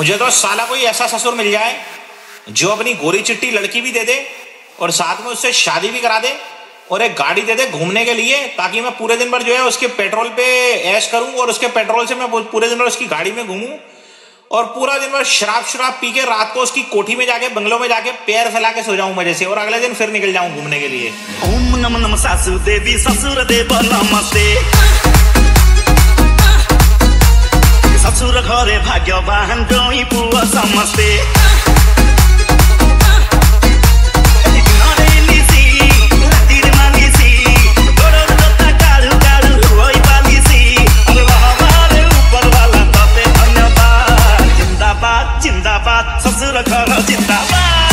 मुझे तो साला कोई ऐसा ससुर मिल जाए जो अपनी गोरी चिट्टी लड़की भी दे दे और साथ में उससे शादी भी करा दे और एक गाड़ी दे दे घूमने के लिए, ताकि मैं पूरे दिन भर जो है उसके पेट्रोल पे ऐश करूं और उसके पेट्रोल से मैं पूरे दिन भर उसकी गाड़ी में घूमूं और पूरा दिन भर शराब पी के रात को उसकी कोठी में जाके बंगलों में जाके पैर फैला के सो जाऊं मजे से और अगले दिन फिर निकल जाऊं घूमने के लिए। ओम नमः नमः सासु देवी ससुर देव नमस्ते। ससुर घरे भाग्यवान जोई पुआ समस्ते। जिंदाबाद जिंदाबाद ससुर घर जिंदाबाद।